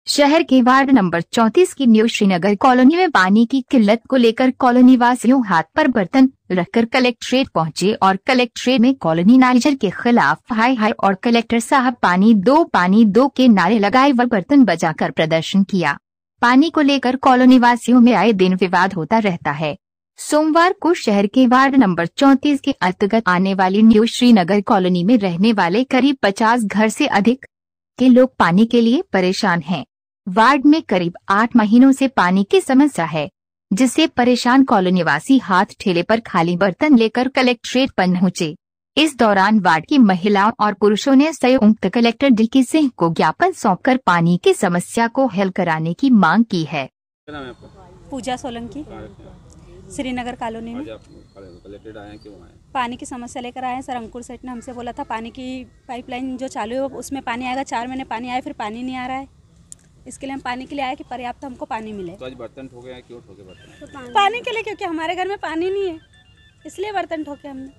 शहर के ward number 34 की न्यू श्रीनगर कॉलोनी में पानी की किल्लत को लेकर कॉलोनी वासियों हाथ पर बर्तन रखकर कलेक्ट्रेट पहुंचे और कलेक्ट्रेट में कॉलोनी नाइजर के खिलाफ हाय हाय और कलेक्टर साहब पानी दो के नारे लगाए व बर्तन बजाकर प्रदर्शन किया। पानी को लेकर कॉलोनी वासियों में आए दिन विवाद होता रहता है। सोमवार को शहर के वार्ड नंबर 34 के अंतर्गत आने वाली न्यू श्रीनगर कॉलोनी में रहने वाले करीब 50 घर से अधिक के लोग पानी के लिए परेशान हैं। वार्ड में करीब 8 महीनों से पानी की समस्या है, जिससे परेशान कॉलोनी वासी हाथ ठेले पर खाली बर्तन लेकर कलेक्ट्रेट पहुंचे। इस दौरान वार्ड की महिलाओं और पुरुषों ने संयुक्त कलेक्टर डी.के. सिंह को ज्ञापन सौंपकर पानी की समस्या को हल कराने की मांग की है। क्या नाम है आपका? पूजा सोलंकी, श्रीनगर कॉलोनी में कलेक्टेड आए हैं, क्यों आए? पानी की समस्या लेकर आए हैं सर। अंकुर सेठ ने हमसे बोला था पानी की पाइपलाइन जो चालू है उसमें पानी आएगा। 4 महीने पानी आया, फिर पानी नहीं आ रहा है। इसके लिए हम पानी के लिए आए कि पर्याप्त हमको पानी मिले। तो आज बर्तन ठोके हैं, क्यों ठोके बर्तन? तो पानी के लिए, क्योंकि हमारे घर में पानी नहीं है, इसलिए बर्तन ठोके हमने।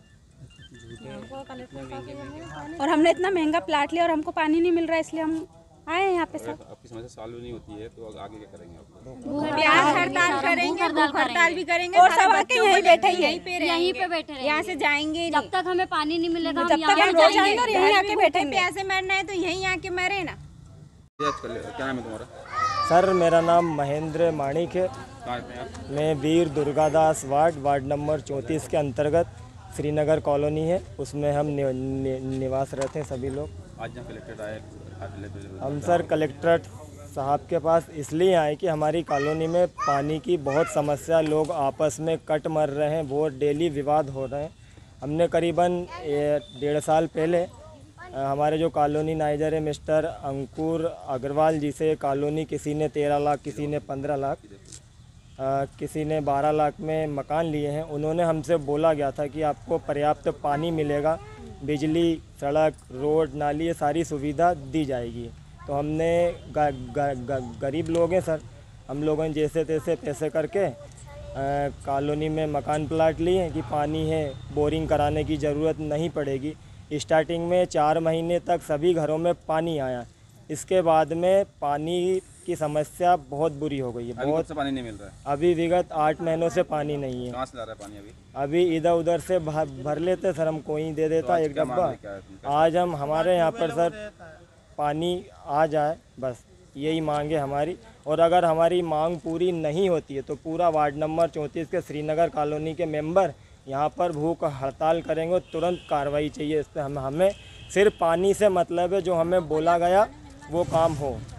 और हमने इतना महंगा प्लाट लिया और हमको पानी नहीं मिल रहा है, इसलिए हम आए हैं यहाँ पे सर। आपकी समस्या सॉल्व नहीं होती है तो आगे क्या करेंगे आप? प्याज हड़ताल करेंगे, भूख हड़ताल भी करेंगे और सब आके यहीं बैठे यहीं पे बैठे यहाँ से जाएंगे जब तक हमें पानी नहीं मिलेगा। जब तक हम रोज आएंगे और यहीं आके बैठेंगे। प्यासे मरना है तो यहीं आके मरे ना। क्या नाम है तुम्हारा? सर मेरा नाम महेंद्र माणिक है। कहाँ पे आप? मैं वीर दुर्गादास वार्ड नंबर 34 के अंतर्गत श्रीनगर कॉलोनी है, उसमें हम निवास रहते हैं सभी लोग। आज जब कलेक्टेड आए हम सर कलेक्टर साहब के पास इसलिए आए कि हमारी कॉलोनी में पानी की बहुत समस्या, लोग आपस में कट मर रहे हैं, बहुत डेली विवाद हो रहे हैं। हमने करीबन 1.5 साल पहले हमारे जो कॉलोनी नाइजर है मिस्टर अंकुर अग्रवाल जी से कॉलोनी किसी ने 13 लाख, किसी ने 15 लाख, किसी ने 12 लाख में मकान लिए हैं। उन्होंने हमसे बोला गया था कि आपको पर्याप्त पानी मिलेगा, बिजली, सड़क, रोड, नाली, ये सारी सुविधा दी जाएगी। तो हमने गरीब लोग हैं सर, हम लोगों ने जैसे तैसे पैसे करके कॉलोनी में मकान प्लाट लिए हैं कि पानी है, बोरिंग कराने की ज़रूरत नहीं पड़ेगी। स्टार्टिंग में 4 महीने तक सभी घरों में पानी आया, इसके बाद में पानी की समस्या बहुत बुरी हो गई है। बहुत से पानी नहीं मिल रहा है। अभी विगत 8 महीनों से पानी नहीं है। कहाँ से ला रहा है पानी? अभी इधर उधर से भर लेते सर, हम कोई दे देता एक डब्बा। आज हम हमारे यहाँ पर सर पानी आ जाए, बस यही मांग है हमारी। और अगर हमारी मांग पूरी नहीं होती है तो पूरा वार्ड नंबर 34 के श्रीनगर कॉलोनी के मेंबर यहाँ पर भूख हड़ताल करेंगे और तुरंत कार्रवाई चाहिए इस पर। हमें सिर्फ पानी से मतलब है, जो हमें बोला गया वो काम हो।